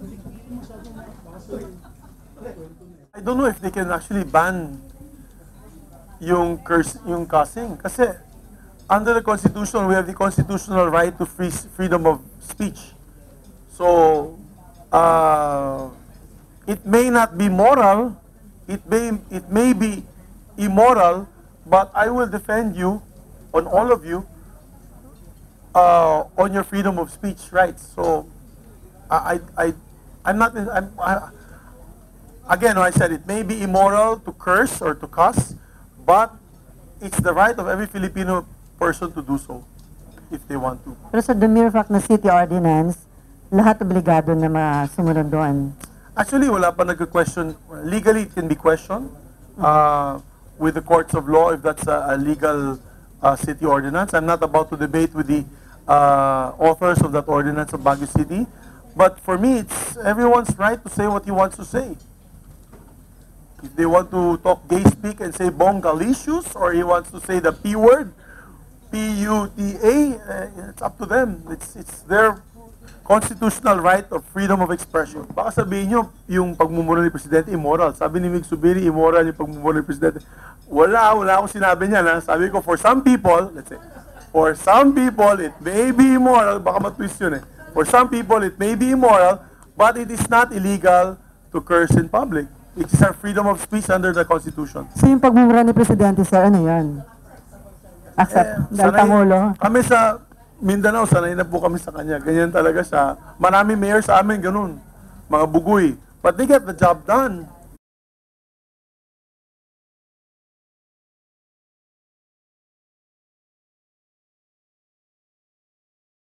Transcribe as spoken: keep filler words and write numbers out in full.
I don't know if they can actually ban yung curse, yung cussing. Kasi under the Constitution, we have the constitutional right to free, freedom of speech. So, uh, it may not be moral, it may, it may be immoral, but I will defend you, on all of you, uh, on your freedom of speech rights. So, I, I, I'm not, I'm, I, again, I said it may be immoral to curse or to cuss, but it's the right of every Filipino person to do so, if they want to. Pero sa the mere fact na city ordinance, lahat obligado na masumunod doon. Actually, wala pa nag-question. Legally, it can be questioned uh, with the courts of law if that's a, a legal uh, city ordinance. I'm not about to debate with the uh, authors of that ordinance of Baguio City. But for me, it's everyone's right to say what he wants to say. If they want to talk gay speak and say bongalicious, or he wants to say the P word, P U T A, uh, it's up to them. It's, it's their constitutional right of freedom of expression. Baka sabihin nyo, yung pagmumura ni Presidente, immoral. Sabi ni Mig Zubiri, immoral yung pagmumura ni Presidente. Wala, wala akong sinabi niya. Na. Sabi ko, for some people, let's say, for some people, it may be immoral. Baka matwist yun eh. For some people, it may be immoral, but it is not illegal to curse in public. It is our freedom of speech under the Constitution. So yung pagmumura ni Presidente, sir, ano yan? Accept, Eh, dahil sanay- Pangulo. Kami sa Mindanao, sanay na po kami sa kanya. Ganyan talaga siya. Marami mayor sa amin, ganun. Mga bugoy. But they get the job done.